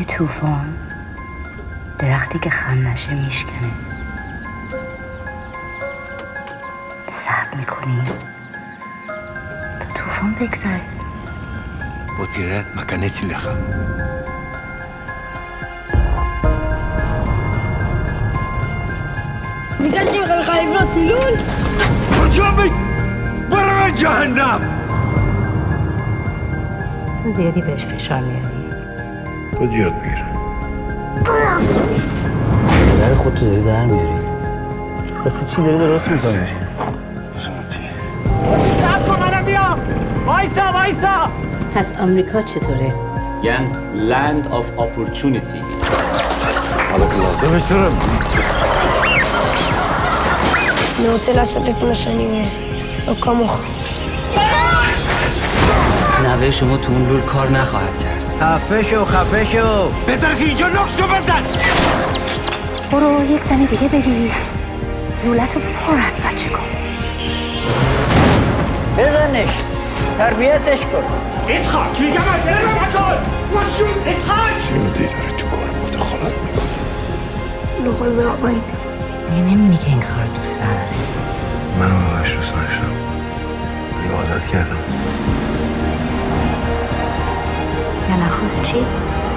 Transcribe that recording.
توی طوفان درختی که خم نشه میشکنه. صبر میکنی تا طوفان بگذره. وتيرة ما كانتش لها. بيكاشتي من خايفات تلون. رجامي برا جهنم. تو زیادی بهش فشار میاری. خود یاد میگیره. در خودتو داری در میاری. واسه چی داری درست میکنی؟ صبر کن منم بیام. وایسا. پس آمریکا چطوره؟ یعنی land of opportunity. حالا که لازمش دارم. No te la estoy conociendo ni o cómo. نوه شما تو اون لول کار نخواهد کرد. خفشو. بذارش اینجا نقشو بزن. برو یک زنی دیگه بگیر. لولتو پر از بچه کن. بزنش. تربیتش کن. اسخاک میگم برو نکن. واشون اسخاک. یادی داره تو کار مداخلت میکنه. No juegues a baita. دیگه نمی‌بینی که این کار دوست داره. منو واقعاش دوست نداشتم. ولی عادت کردم. یا نخواست چی؟